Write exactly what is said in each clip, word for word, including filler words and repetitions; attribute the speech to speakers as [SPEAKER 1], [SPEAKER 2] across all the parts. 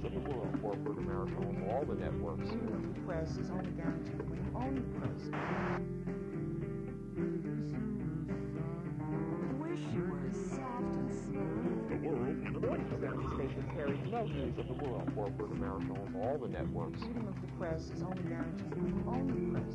[SPEAKER 1] of the world. Corporate America owns all the networks.
[SPEAKER 2] Freedom of the press is only guaranteed when you own the press.
[SPEAKER 3] Wish you were soft and smooth.
[SPEAKER 1] The world and the forty-seven stations carry no news of the world. Corporate America owns all the networks.
[SPEAKER 2] Freedom of the press is only guaranteed when you own the press.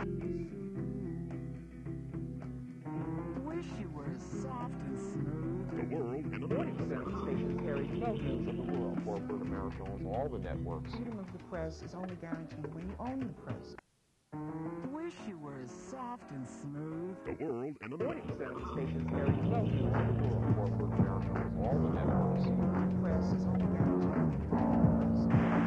[SPEAKER 3] Wish you were soft and smooth.
[SPEAKER 1] The world and the forty-seven stations carry no news of the world. Corporate America owns all the networks.
[SPEAKER 2] Freedom of the press is only guaranteed when you own the press.
[SPEAKER 3] Wish you were soft and smooth.
[SPEAKER 1] The world and the forty-seven stations carry no news of the world. Corporate America owns all the networks.
[SPEAKER 2] Freedom of the press is only guaranteed when you own the press.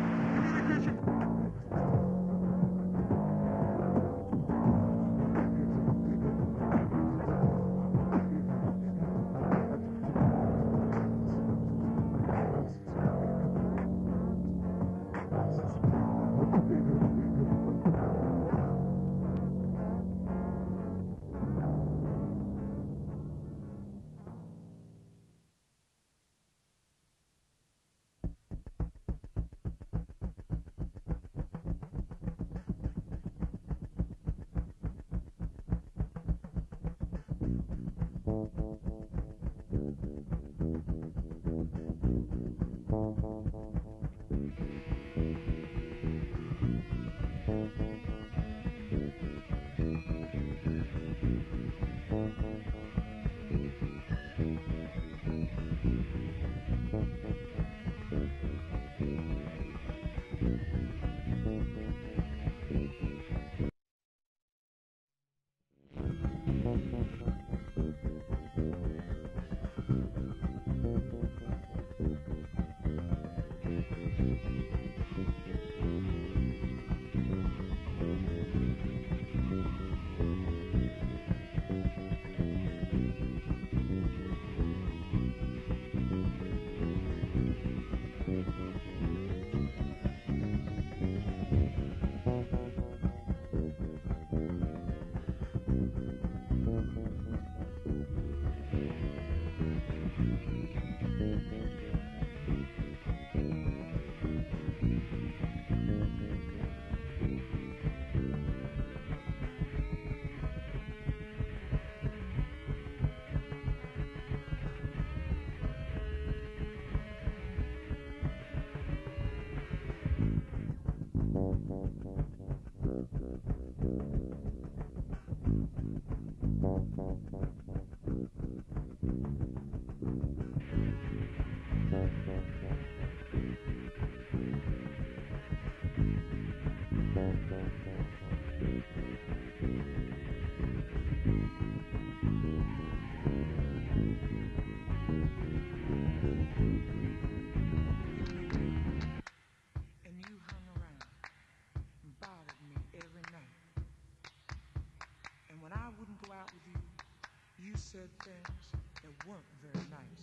[SPEAKER 4] Said things that weren't very nice.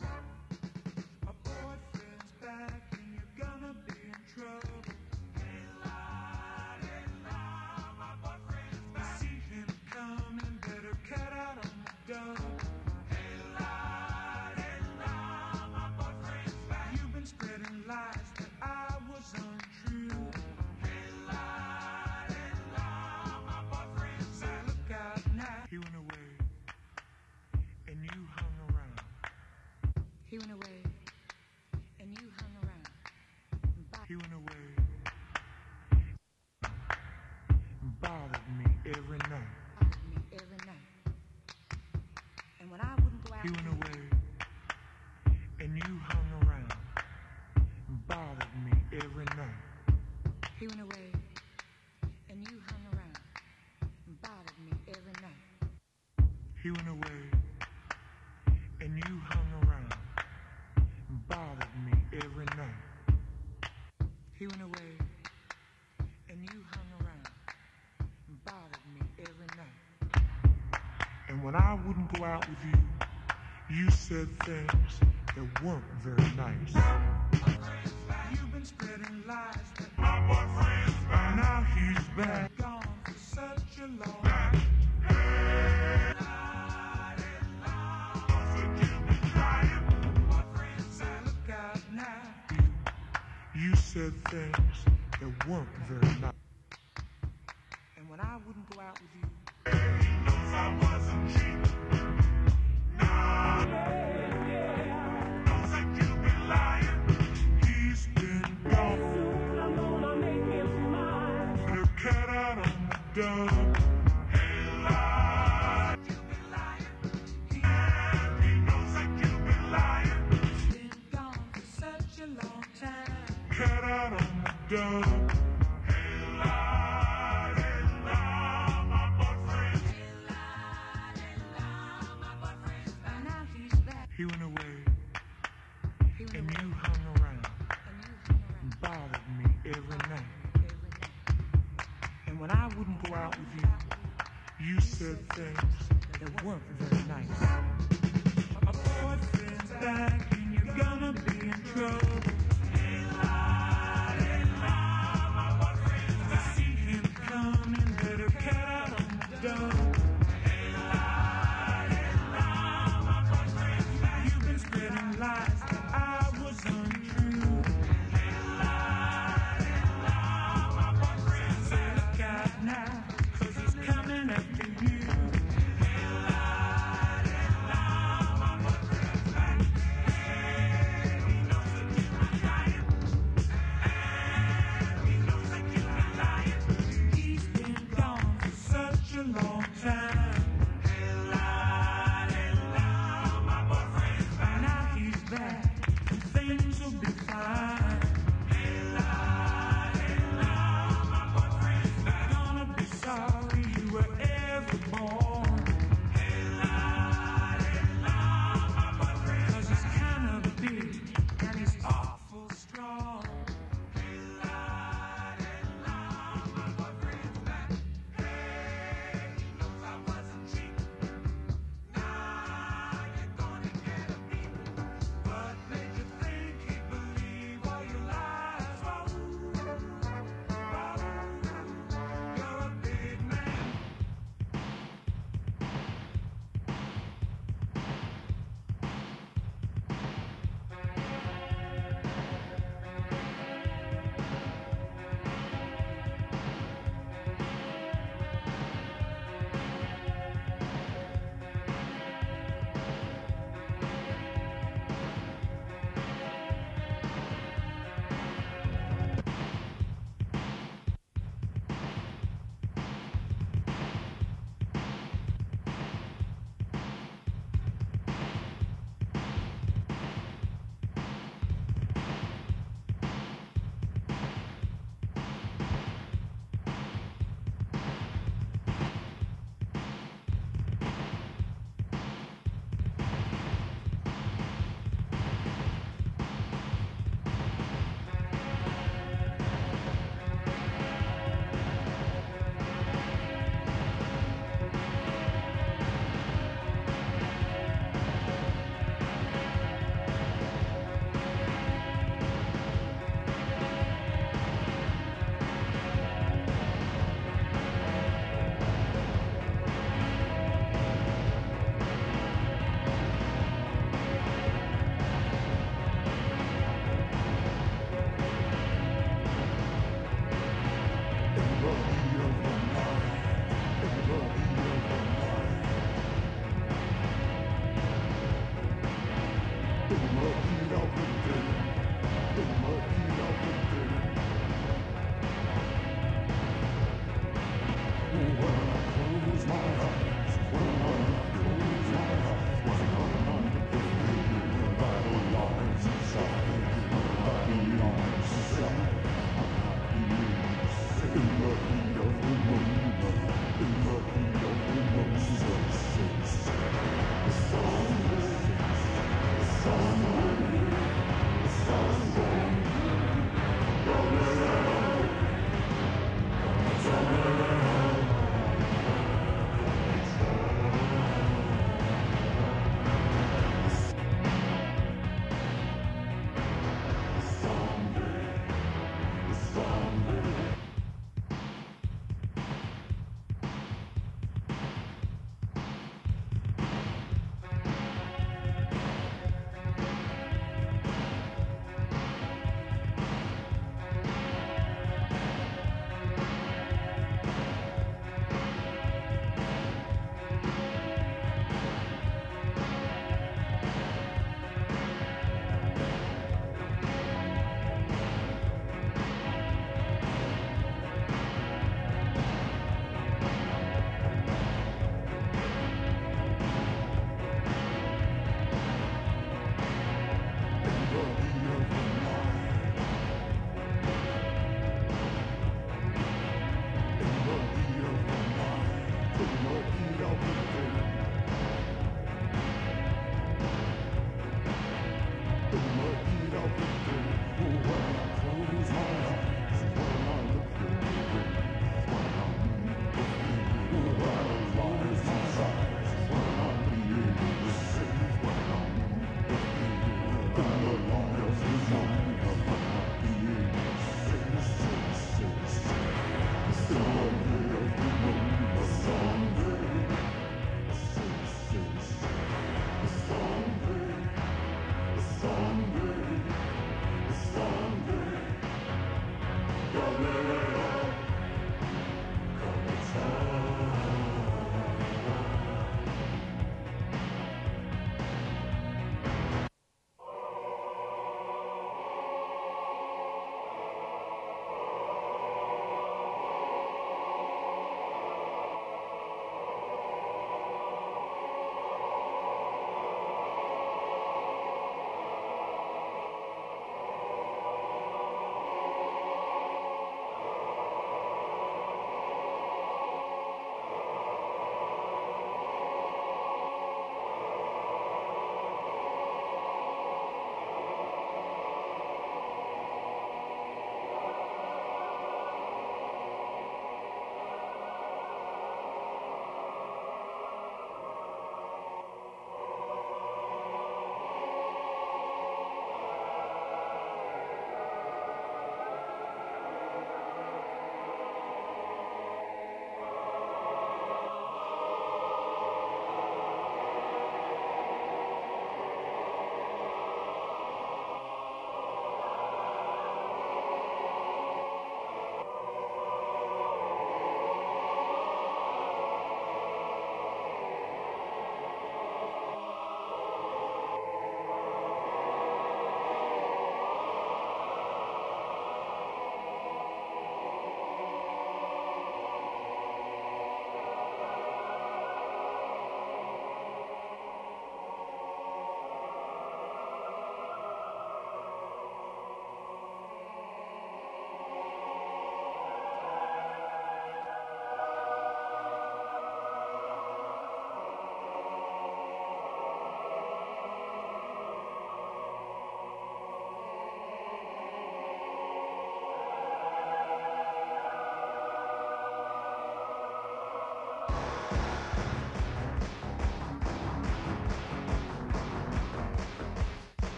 [SPEAKER 4] My boyfriend's back and you're gonna be in trouble. Hey, la, hey, la, my boyfriend's back. See him coming, better cut out on the double. Hey, la, hey, la, my boyfriend's back. You've been spreading lies that I was untrue. Hey, la, hey, la, my boyfriend's back. Look out now. He went away. And you hung around.
[SPEAKER 3] He went away, and you hung around.
[SPEAKER 4] He went away and bothered me every night.
[SPEAKER 3] Bothered me every night. And when I wouldn't go out,
[SPEAKER 4] he went away and you hung around and bothered me every night.
[SPEAKER 3] He went away, and you hung around and bothered me every night.
[SPEAKER 4] He went away. And you hung around and bothered me every night.
[SPEAKER 3] He went away, and you hung around and bothered me every night.
[SPEAKER 4] And when I wouldn't go out with you, you said things that weren't very nice. You've been spreading lies that my boyfriend's back. Now he's back. Gone for such a long time. You said said things that weren't very nice.
[SPEAKER 3] And when I wouldn't go out with you,
[SPEAKER 4] He knows I wasn't cheap. Nah, knows that you be lying. He's been gone.
[SPEAKER 5] Soon I'm gonna make him smile.
[SPEAKER 4] Put a cat out on the dog. Hey, lie. You be lying. Yeah, he knows that you be lying.
[SPEAKER 3] been gone for such a long time.
[SPEAKER 4] Cat out on the dog. Hey, lie, hey, lie, my boyfriend.
[SPEAKER 3] And now he's back.
[SPEAKER 4] He went away,
[SPEAKER 3] He went
[SPEAKER 4] and
[SPEAKER 3] away,
[SPEAKER 4] you hung around
[SPEAKER 3] and you hung around
[SPEAKER 4] and bothered me every night.
[SPEAKER 3] every night.
[SPEAKER 4] And when I wouldn't go out with you, you said things that weren't very nice. My boyfriend's back, and you're gonna be in trouble. Hey, lie, hey, lie, my boyfriend's back. I see him coming, better cat out on the door. Hey, lie, hey, lie, my boyfriend's back. You've been spreading lies that I was untrue. Hey, lie, hey, lie, my boyfriend's back. Look out now, 'cause he's coming after you. Hey, lie, hey, lie, my boyfriend's back. Hey, he knows that you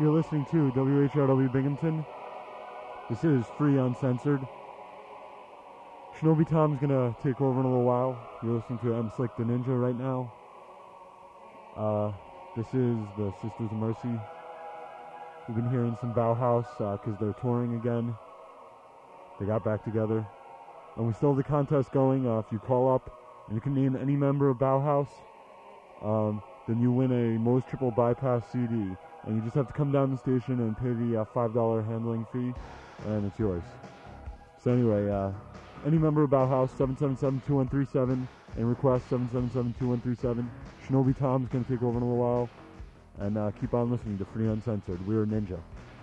[SPEAKER 6] You're listening to W H R W Binghamton. This is Free Uncensored. Shinobi Tom's gonna take over in a little while. You're listening to M Slick the Ninja right now. Uh, this is the Sisters of Mercy. We've been hearing some Bauhaus because uh, they're touring again. They got back together. And we still have the contest going. Uh, if you call up and you can name any member of Bauhaus, um, then you win a Moe's Triple Bypass C D. And you just have to come down the station and pay the uh, five dollar handling fee, and it's yours. So anyway, uh, any member of Bauhaus, seven seven seven, two one three seven, and request seven seven seven, two one three seven. Shinobi Tom's going to take over in a little while. And uh, keep on listening to Free Uncensored. We're Ninja.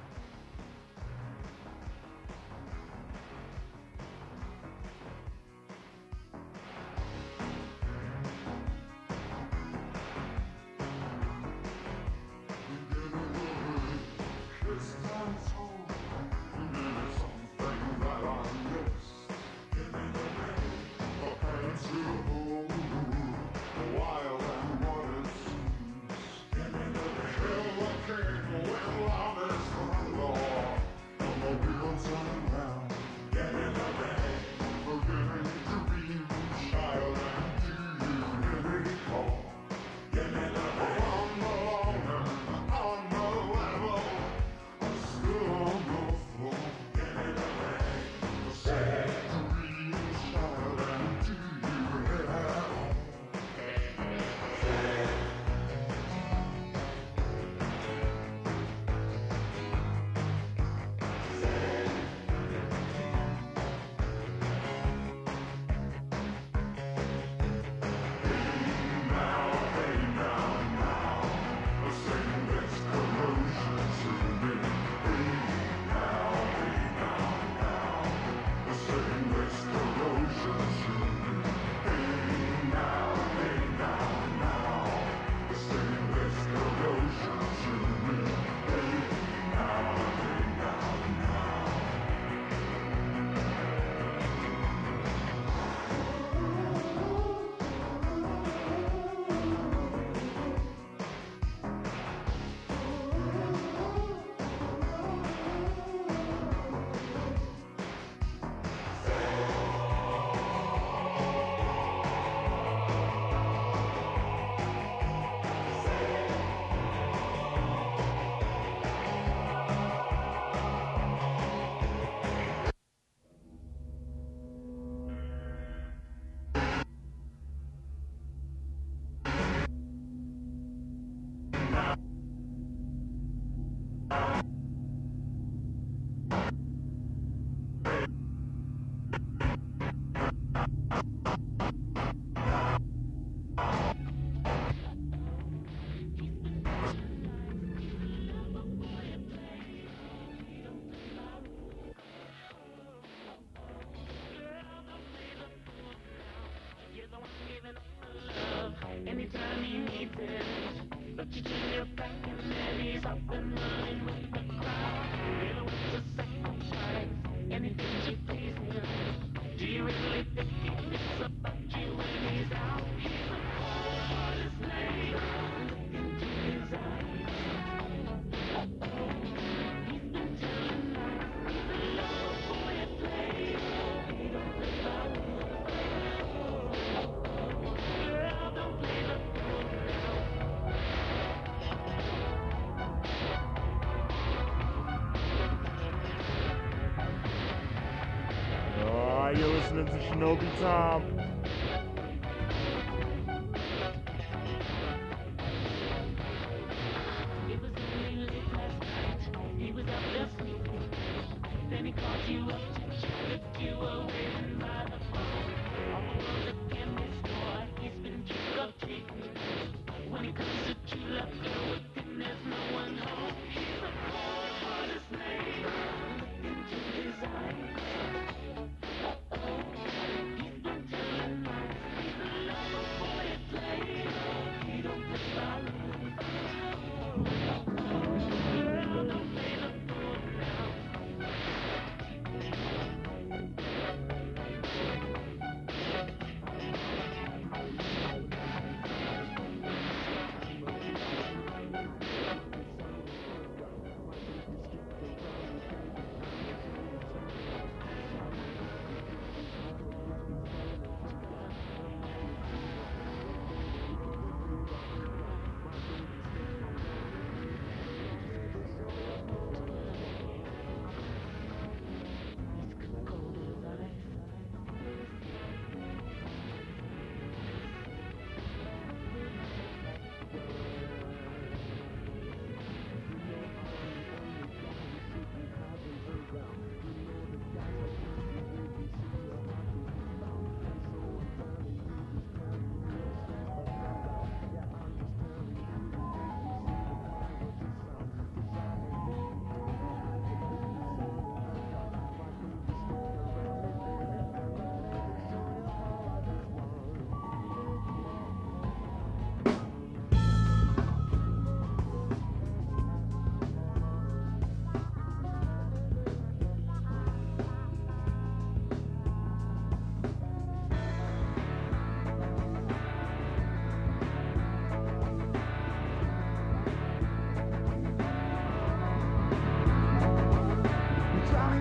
[SPEAKER 5] Anytime you need this, but you turn your back and then he's up and running with the crowd. You know it's a second chance, anything you please him. Do you really think he thinks about you when he's out? He's a cold-hearted slave, look into his eyes. Uh-oh, he's been telling lies, he's a love boy at play. He don't live by will. Girl, don't play the fool now.
[SPEAKER 6] Oh, you're listening to Shinobi Tom.
[SPEAKER 5] It was really late last night. He was up there sleeping. Then he called you up to lift you away and by the phone. All over the chemist store, he's been trick or treating. When he comes to true love, girl, with him there's no one home. He's a cold-hearted slave. Look into his eyes. Uh-oh, he's been telling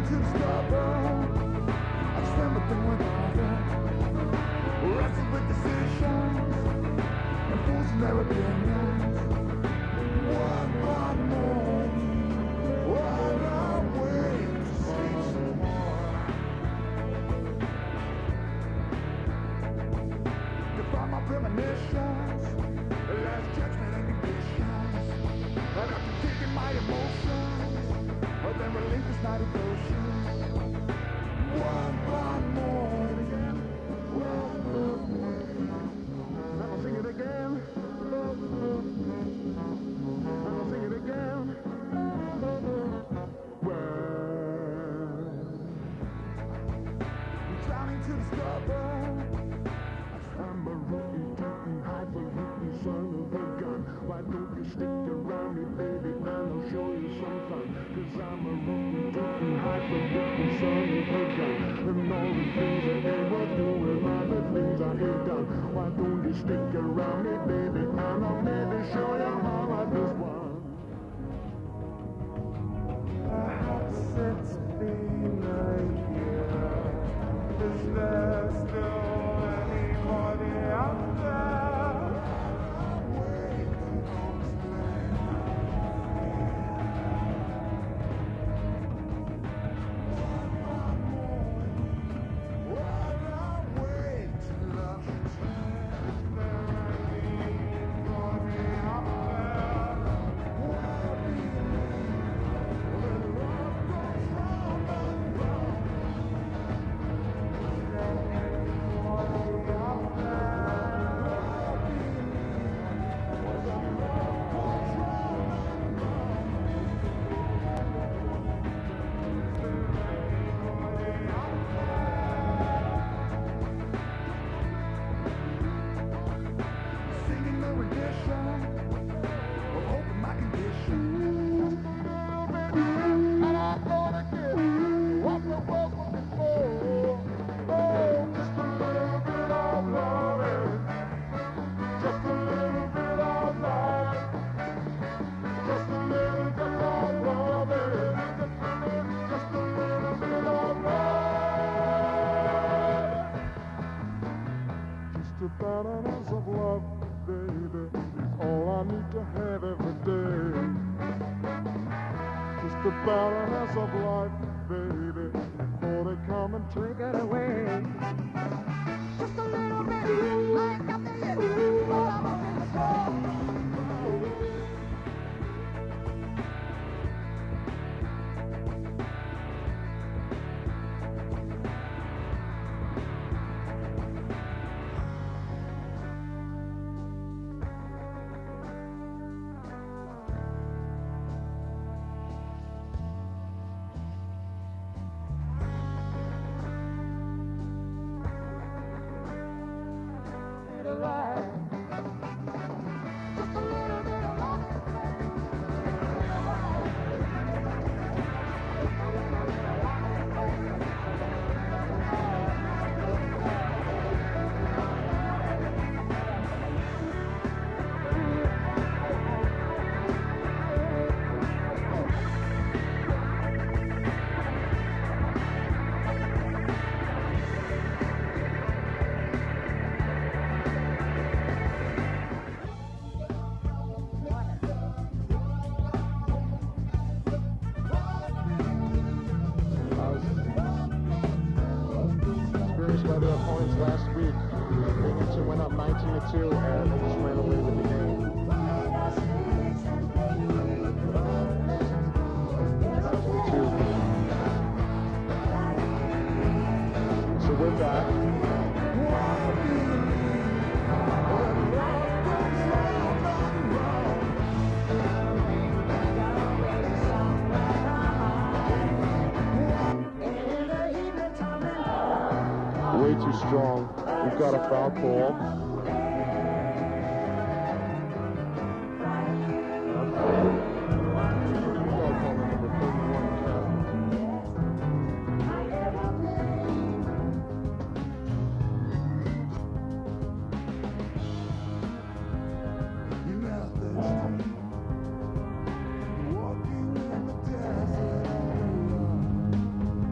[SPEAKER 4] to the stubborn. I spend my thing with other. Wrestle with decisions and fools in their opinions. One by morning, while I'm waiting to sleep some more. Define my premonitions, last judgment and conditions. And after taking my emotions, but then relinquish my devotions. One by morning, one by morning. And I'll sing it again. And I'll sing it again. Well, I'm drowning to the stubborn. I'm a rookie, rookie, hyper-rookie, son of a gun. Why don't you stick around me, baby, and I'll show you some fun. Cause I'm a rookie, rookie, hyper-rookie, son of a gun. And all the things that they were doing are the things I ain't done. Why don't you stick around me, baby, and I'll maybe show you how I just won. Perhaps it's been a year. Is there still anybody out there? I'm waiting on while I'm waiting to love you. Is there anybody out there? Well, when love goes round and round. Is there anybody out there? When love goes round and round. Is there anybody out there? Singing the rendition of hope in my condition. And I'm gonna get what the world was before. Oh, just a little bit of loving, just a little bit of life, just a little bit of loving, just a little bit of life. Just about an ounce of love, baby, is all I need to have every day. Just about an ounce of life, baby, before they come and take it away. Just a little bit, I ain't got the yet, but I'm up in the store. By their opponents last week. Binghamton went up nineteen to two and almost ran away with the game. Two. So with that, way too strong. We've got a foul call. Walking in the desert.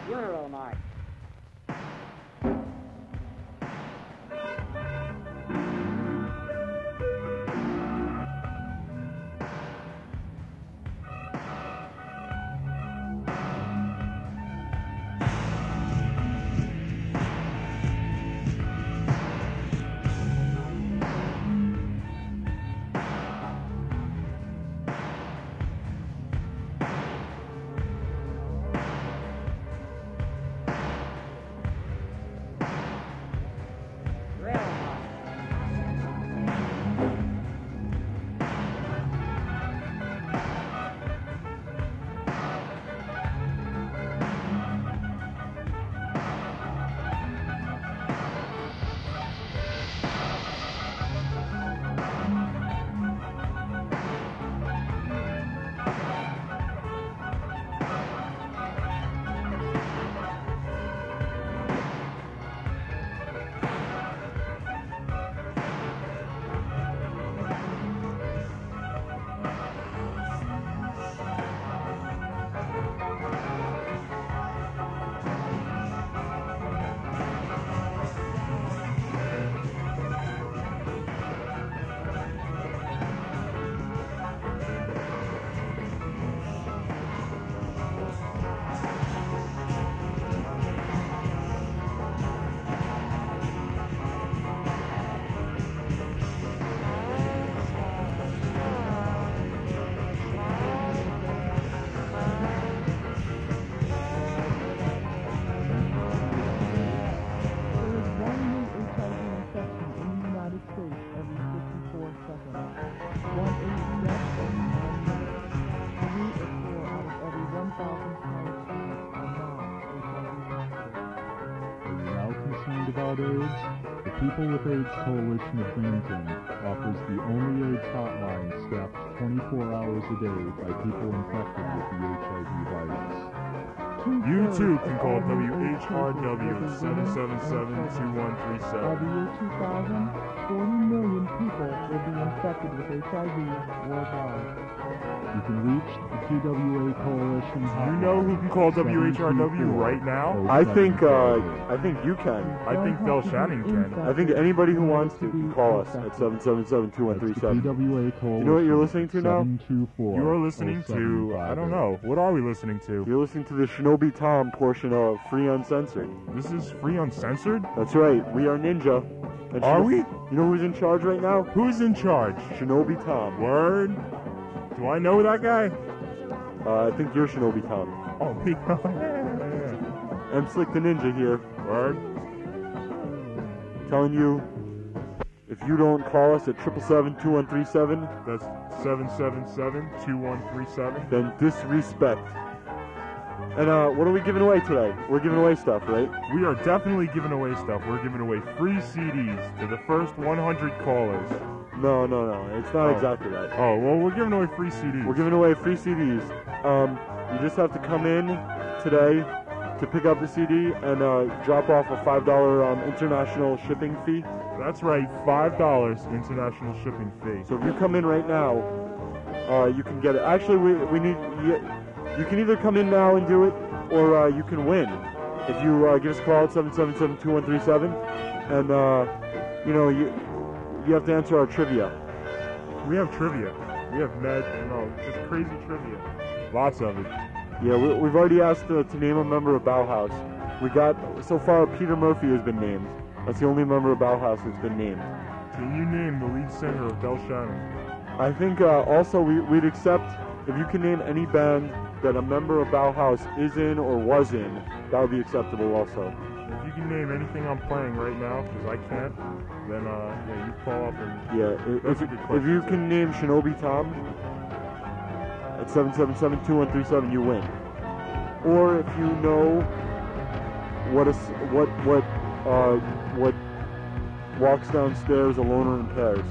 [SPEAKER 7] Funeral march.
[SPEAKER 8] About AIDS, the People with AIDS Coalition of Brampton offers the only AIDS hotline staffed twenty-four hours a day by people infected with the H I V virus.
[SPEAKER 6] You too can call W H R W seven seven seven, two one three
[SPEAKER 9] By
[SPEAKER 6] seven.
[SPEAKER 9] the year two thousand, forty million people will be infected with H I V worldwide.
[SPEAKER 8] You can reach the P W A Coalition hotline.
[SPEAKER 6] You know who can call W H R W right now?
[SPEAKER 10] I think, uh, I think you can.
[SPEAKER 6] I think Del Shannon can.
[SPEAKER 10] I think anybody who wants to can call us at seven seven seven, two one three seven.
[SPEAKER 8] P W A Coalition.
[SPEAKER 10] You know what you're listening to now?
[SPEAKER 6] You are listening to, I don't know, what are we listening to?
[SPEAKER 10] You're listening to the Shinobi Tom portion of Free Uncensored.
[SPEAKER 6] This is Free Uncensored?
[SPEAKER 10] That's right, we are Ninja. And
[SPEAKER 6] Are
[SPEAKER 10] Shino-
[SPEAKER 6] we?
[SPEAKER 10] You know who's in charge right now?
[SPEAKER 6] Who's in charge?
[SPEAKER 10] Shinobi Tom.
[SPEAKER 6] Word? Do I know that guy?
[SPEAKER 10] Uh, I think you're Shinobi Tom.
[SPEAKER 6] Oh, me? yeah.
[SPEAKER 10] I'm Slick the Ninja here.
[SPEAKER 6] Word?
[SPEAKER 10] Telling you, if you don't call us at seven seven seven, two one three seven,
[SPEAKER 6] That's seven seven seven, two one three seven.
[SPEAKER 10] then disrespect. And uh, what are we giving away today? We're giving away stuff, right?
[SPEAKER 6] We are definitely giving away stuff. We're giving away free C Ds to the first one hundred callers.
[SPEAKER 10] No, no, no. It's not
[SPEAKER 6] Oh.
[SPEAKER 10] exactly that.
[SPEAKER 6] Oh, well, we're giving away free C Ds.
[SPEAKER 10] We're giving away free C Ds. Um, you just have to come in today to pick up the C D and uh, drop off a five dollar um, international shipping fee.
[SPEAKER 6] That's right, five dollars international shipping fee.
[SPEAKER 10] So if you come in right now, uh, you can get it. Actually, we, we need you, you can either come in now and do it, or uh, you can win. If you uh, give us a call at seven seven seven, two one three seven, and uh, you know you you have to answer our trivia.
[SPEAKER 6] We have trivia. We have med, no, just crazy trivia. Lots of it.
[SPEAKER 10] Yeah, we, we've already asked uh, to name a member of Bauhaus. We got, so far, Peter Murphy has been named. That's the only member of Bauhaus that's been named.
[SPEAKER 6] Can you name the lead singer of Del Shannon?
[SPEAKER 10] I think uh, also we, we'd accept if you can name any band that a member of Bauhaus is in or was in, that would be acceptable also.
[SPEAKER 6] If you can name anything I'm playing right now, because I can't, then uh, yeah, you call up and...
[SPEAKER 10] Yeah, if,
[SPEAKER 6] That's a
[SPEAKER 10] if,
[SPEAKER 6] good
[SPEAKER 10] if
[SPEAKER 6] question,
[SPEAKER 10] you
[SPEAKER 6] too.
[SPEAKER 10] can name Shinobi Tom at seven seven seven, two one three seven, you win. Or if you know what is what what uh, what walks downstairs alone or in pairs.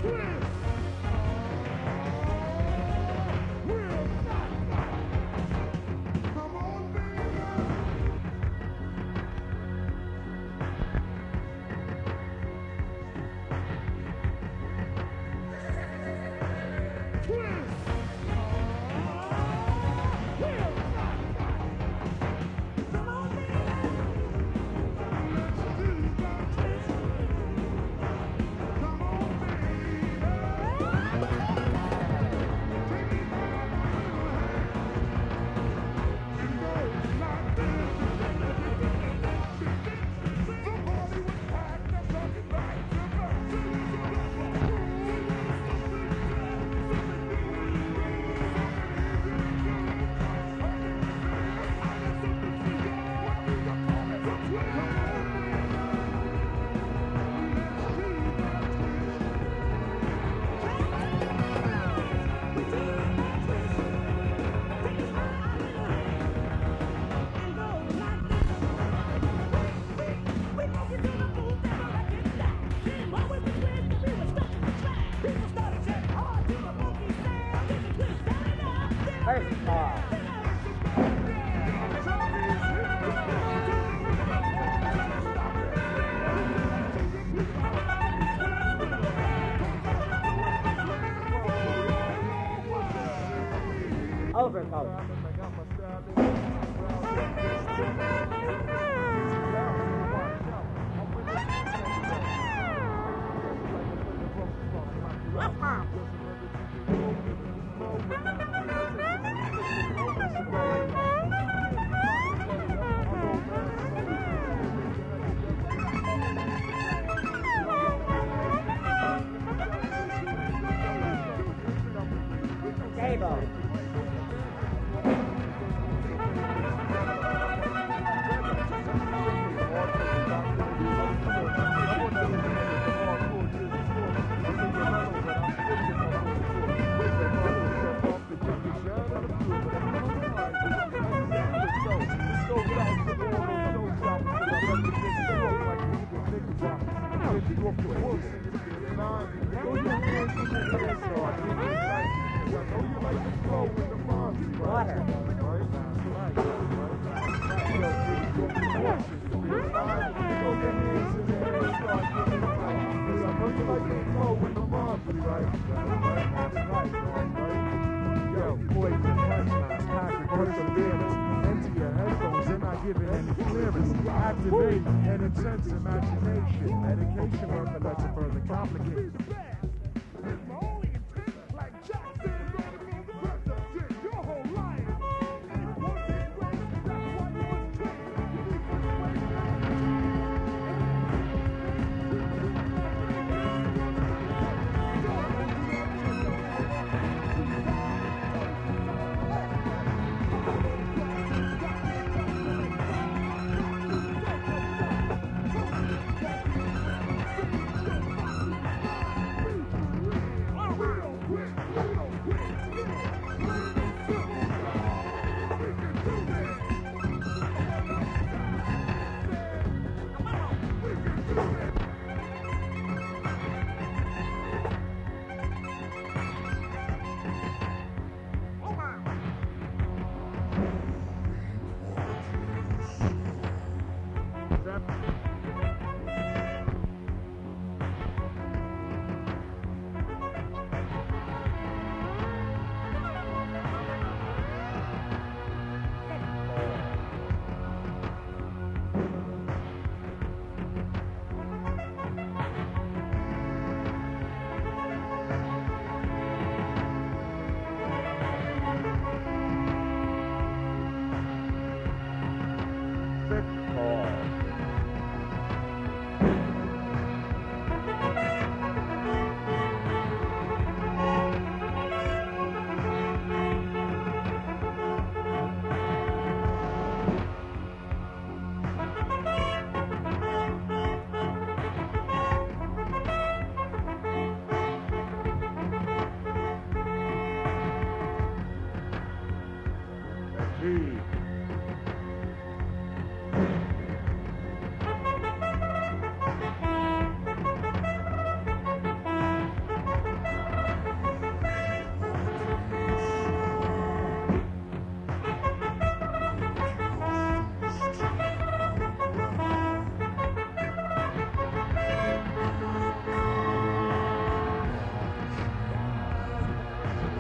[SPEAKER 4] Activate an intense imagination. Medication work that lets it further complicate.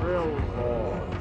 [SPEAKER 10] Drill balls.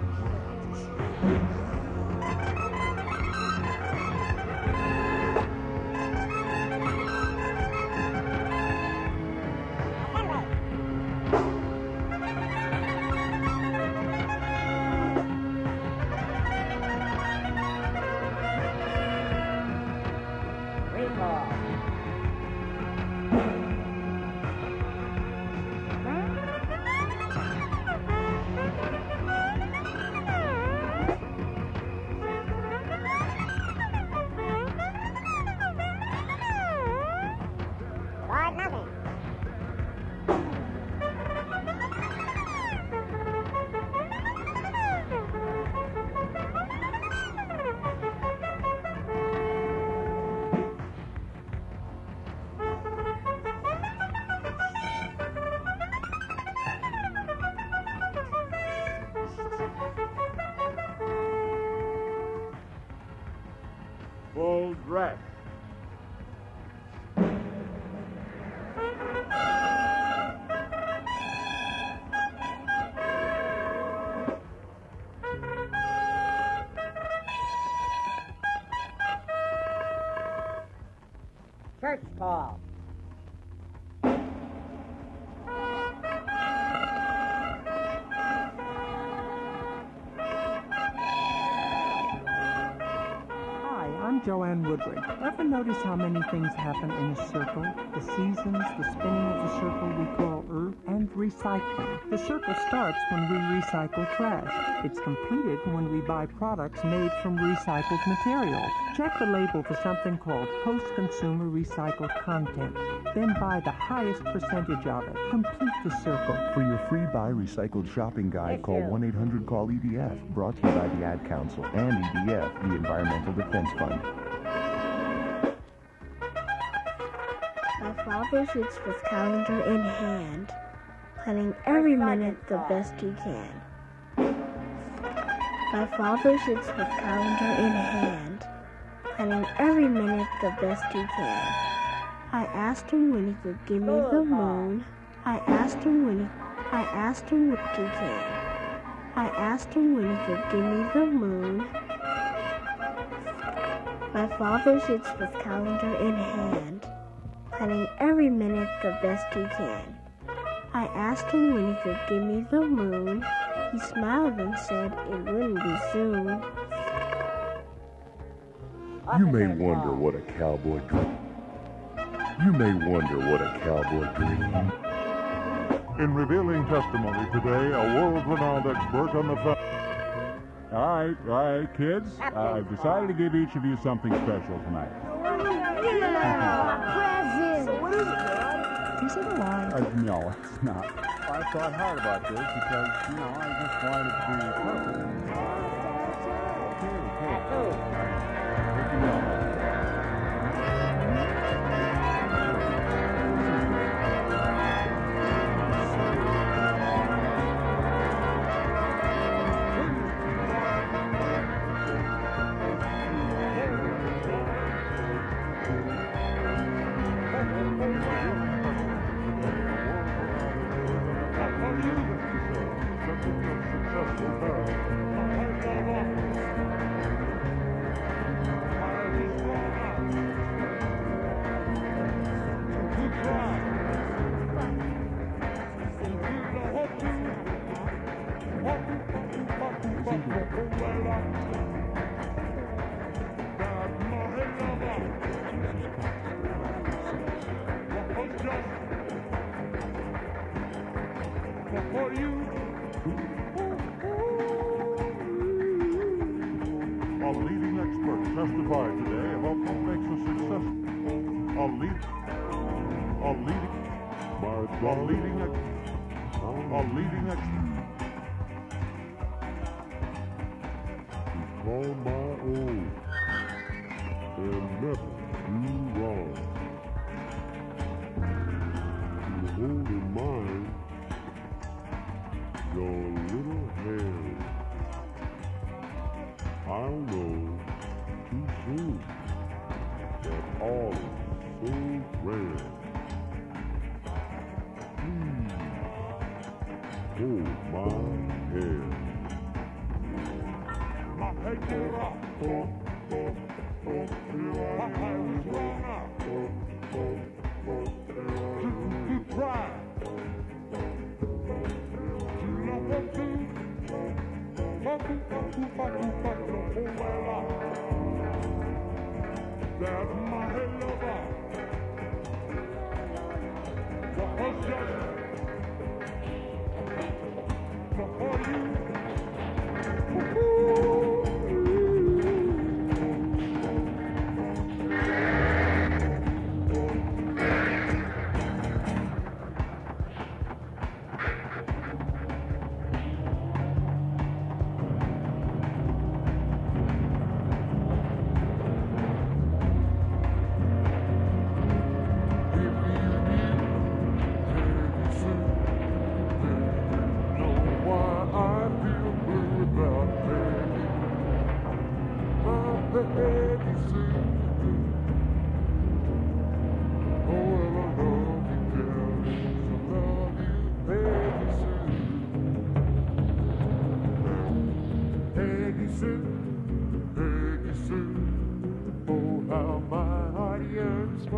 [SPEAKER 10] Full dress.
[SPEAKER 7] Church call.
[SPEAKER 9] I'm Joanne Woodward. Ever notice how many things happen in a circle? The seasons, the spinning of the circle we call Earth, and recycling. The circle starts when we recycle trash. It's completed when we buy products made from recycled materials. Check the label for something called post-consumer recycled content. Then buy the highest percentage of it. Complete the circle.
[SPEAKER 11] For your free Buy Recycled shopping guide, call one eight hundred call E D F. Brought to you by the Ad Council and E D F, the Environmental Defense Fund.
[SPEAKER 12] My father sits with calendar in hand, planning every minute the best he can. My father sits with calendar in hand, planning every minute the best he can. I asked him when he could give me the moon. I asked him when he, I asked him what he can. I asked him when he could give me the moon. My father sits with calendar in hand, planning every minute the best he can. I asked him when he could give me the moon. He smiled and said it wouldn't be soon.
[SPEAKER 13] You may wonder what a cowboy dream. You may wonder what a cowboy dream.
[SPEAKER 8] In revealing testimony today, a world-renowned expert on the fa- All right, all right, kids. Uh, I've decided to give each of you something special tonight.
[SPEAKER 12] Present!
[SPEAKER 2] So what is it, Dad?
[SPEAKER 9] Is it alive?
[SPEAKER 8] Uh, no, it's not. I thought hard about this because, you know, I just wanted it to be perfect. Okay, okay. All right. What do you know?
[SPEAKER 13] A leading expert testified today about what makes a success. A lead, a leading, a leading, ex, a leading expert.
[SPEAKER 8] Call my own and never do wrong. To hold in mind your little hand. I'll know too soon that all is so grand. Please hold my
[SPEAKER 13] head. My head goes up. My head is grown up. To, to try. To love them too. Fuck you, fuck you, fuck you, fuck you, the whole way up. That's my head lover. For us just. For you.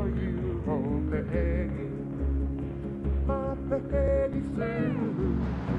[SPEAKER 13] For you, oh, Peggy, my Peggy Sue.